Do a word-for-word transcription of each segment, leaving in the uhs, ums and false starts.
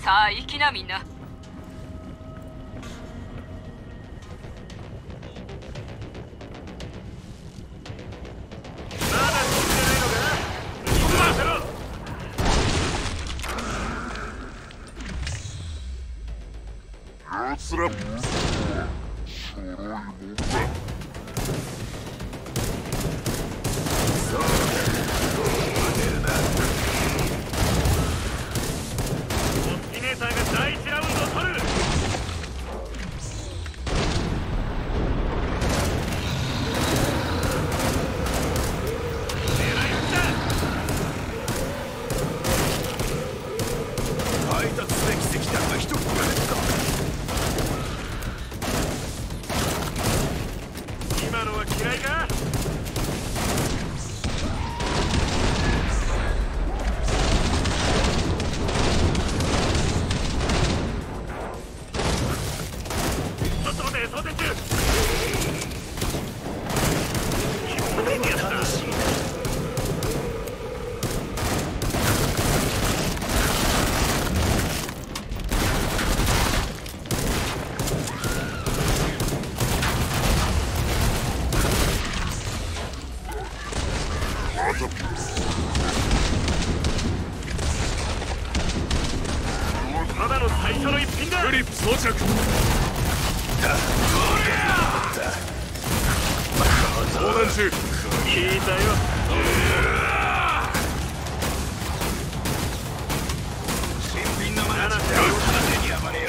さあ行きなみんな。 奴らただの最初の一品だ。 フリップ装着。相談中。 聞いたよ。 新品のマナー手に余れよ。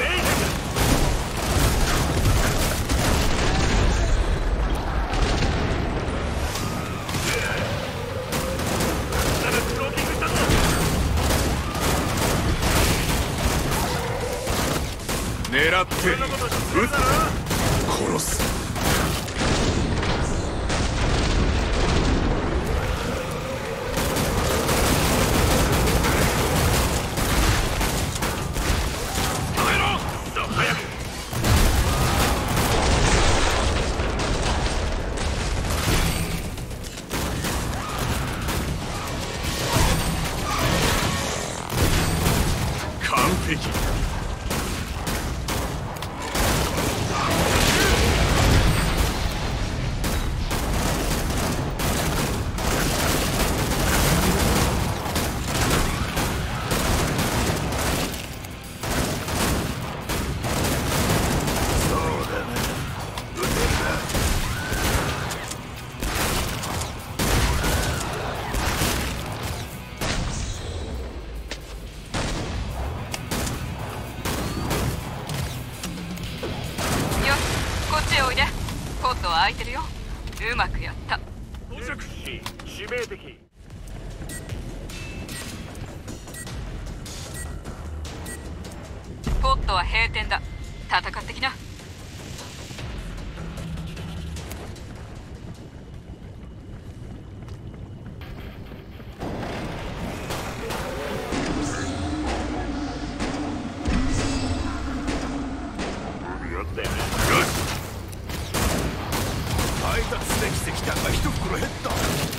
狙って撃って殺す。 止めろ。早く。 完璧。 ポットは空いてるよ。うまくやった。 到着し致命的。 ポットは閉店だ。戦ってきな。 配達できてきたが一袋減った。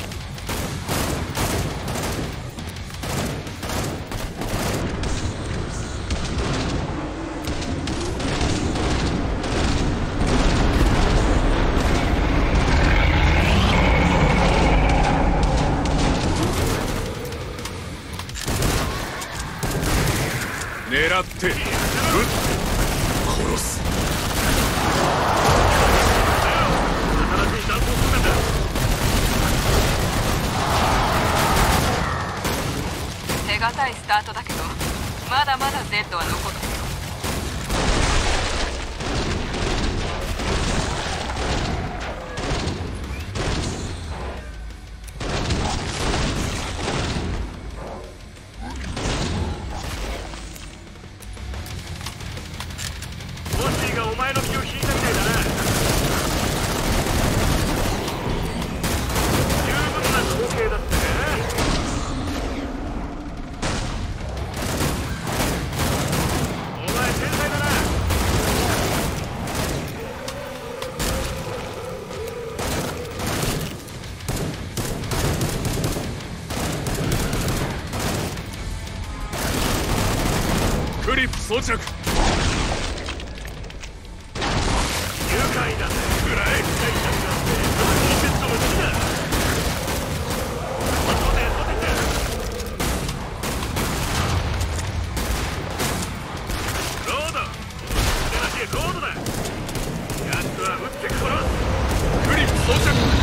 狙って撃って殺す。 手堅いスタートだけど、まだまだ Z は残ってるよ。 モッシーがお前の気を引いたみたいだな。十分な光景だってね。 クリップ装着。 愉快だぜ。 くらえ。 セットの好きだ。後で後でロード。手なしロードだ。奴は撃って殺す。 クリップ装着。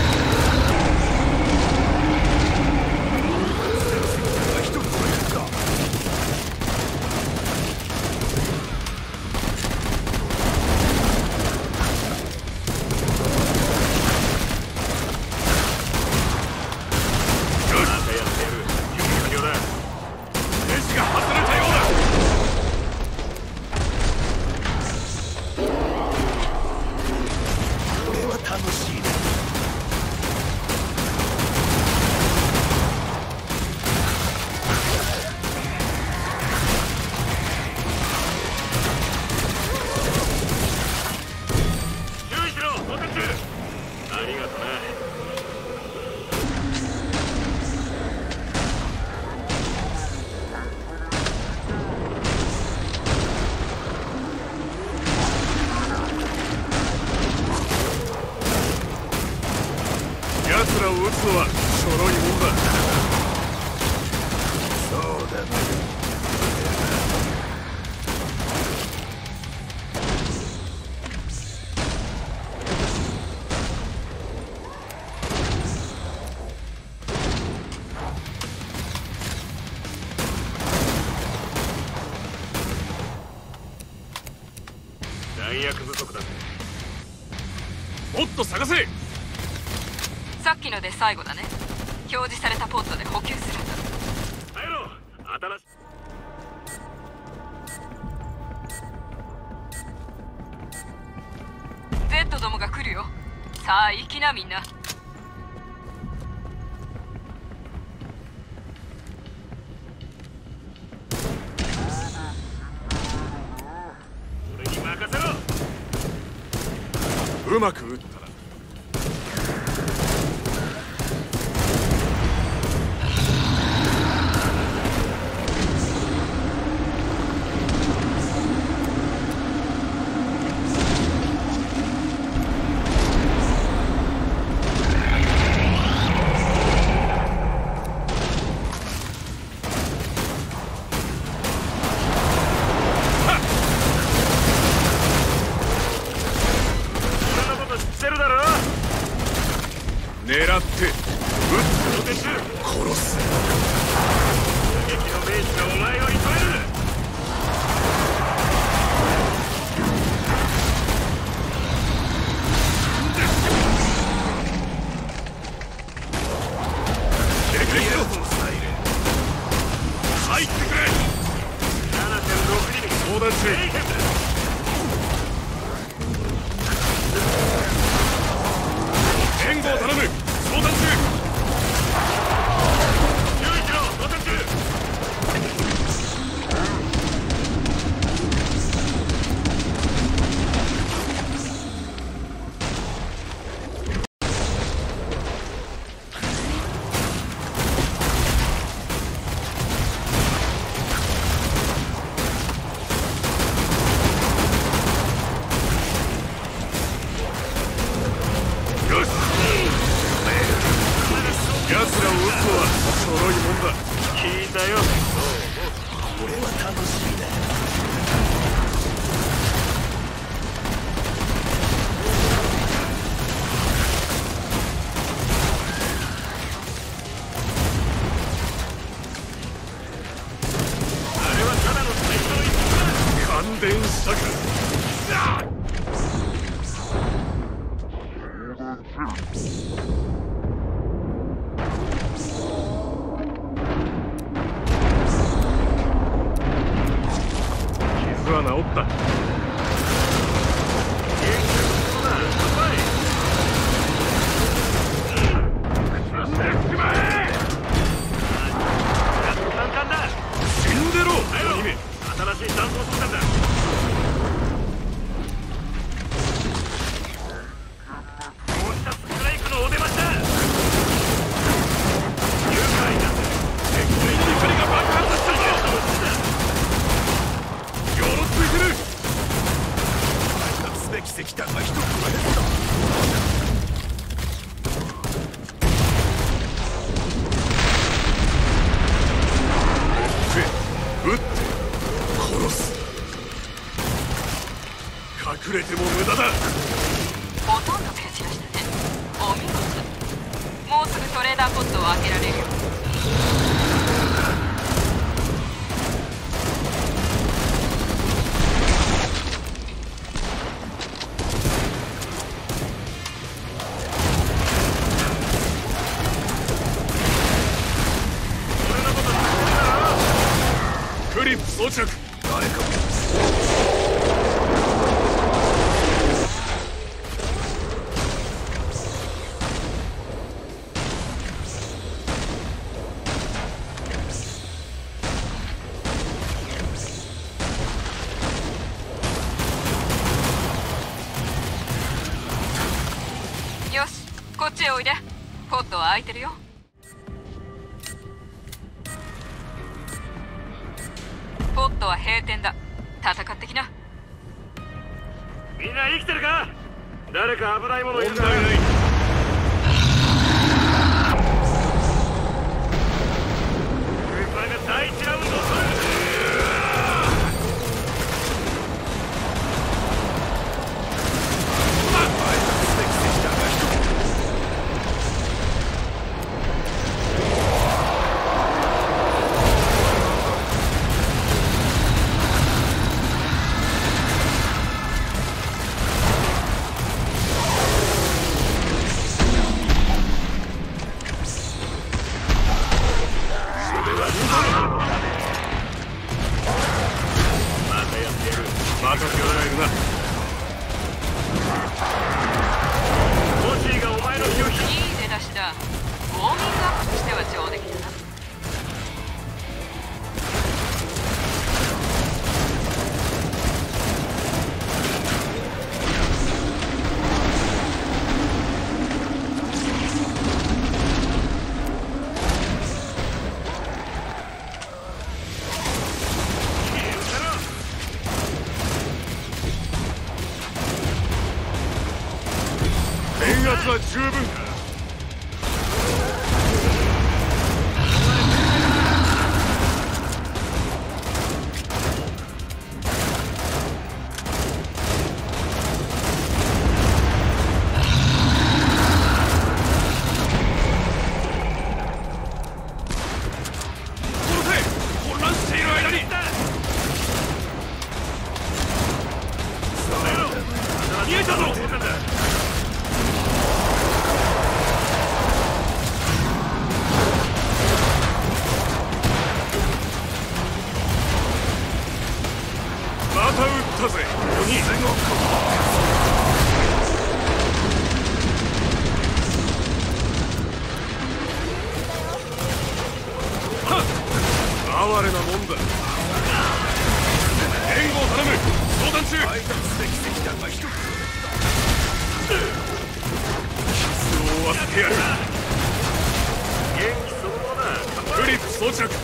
奴らを撃つのはしょろいもんだ。そうだな。 弾薬不足だ。 もっと探せ。 さっきので最後だね。表示されたポットで補給するんだ。 帰ろう。新しい Z どもが来るよ。さあ行きなみんな。 俺に任せろ。 うまく撃ったな。狙って撃つ。殺す。 敵の命士がお前を射止める。 入ってくれ。 ななてんろく に相談中。援護を頼む。相談中。 じゅういちろ相談中。 よし。奴らを撃つのはしょろいもんだ。 聞いたよ。 俺は楽しみだ。 あれはただの最初の一歩だ。 感電したか。傷は治った。死んでろ。 新しい弾道装填だ。こうしたストライクのお出ましだ。愉快だ。 敵の光が爆発したぞ。 隠れても無駄だ。 ほとんど蹴散らしたね。お見事だ。もうすぐトレーダーポットを開けられるよ。 クリップ装着。誰かよし、こっちへおいで。ポットは開いてるよ。ポットは閉店だ。戦ってきな。 みんな生きてるか？誰か危ないものいるか？ 問題ない。 これが第一ラウンド。 また手がらえるな。 モシーがお前の気を引き。 いい出だしだ。ウォーミングアップとしては上出来だな。 電圧は十分か。殺せ！混乱している間に。見えたぞ！また撃ったぜ、鬼。はっ！哀れなもんだ。援護を頼む。相談中。挨拶で奇跡だが一つ。傷を負わせてやる。 元気そのものだ。 クリップ装着。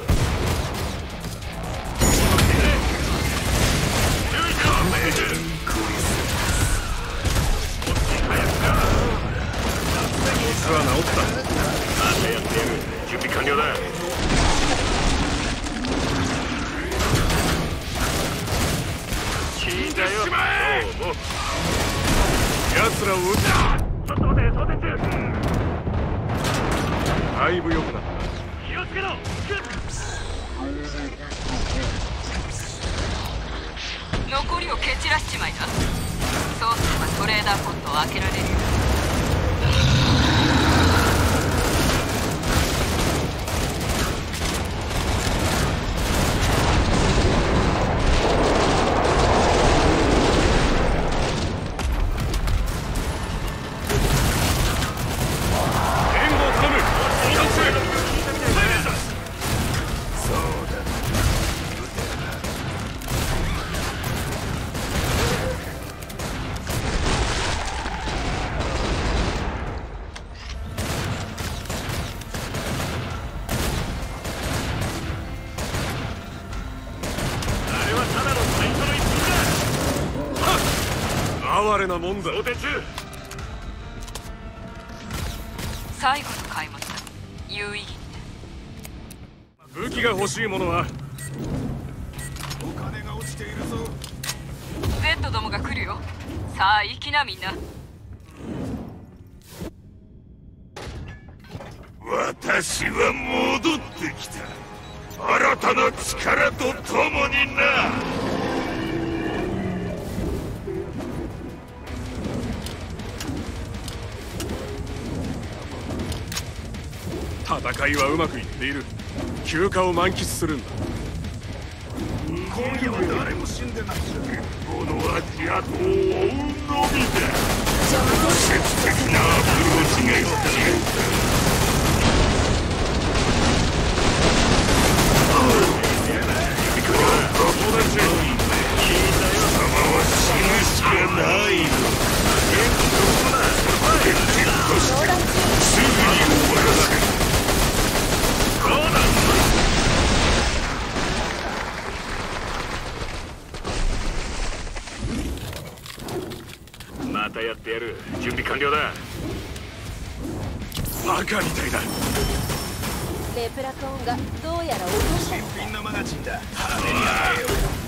傷は治った。 またやってやる。準備完了だ。死んだよ。 しまえ！ おうおう。 奴らを撃つ。 ちょっと待て、装填中。 だいぶ良くなった。 気をつけろ。 残りを蹴散らしちまいな。そうすればトレーダーポットを開けられるよ。 哀れなもんだ。 装填中。 最後の買い物だ。有意義にね。 武器が欲しいものは。 お金が落ちているぞ。 Z どもが来るよ。さあ行きなみんな。 私は戻ってきた。新たな力と共にな。 戦いはうまくいっている。休暇を満喫するんだ。 今夜は誰も死んでない。この足跡を追うのみだ。直接的なアプローチが必要だ。 またやってやる。準備完了だ。バカみたいだ。 レプラコーンがどうやら落とした。 新品のマガジンだ。派手にあげよう。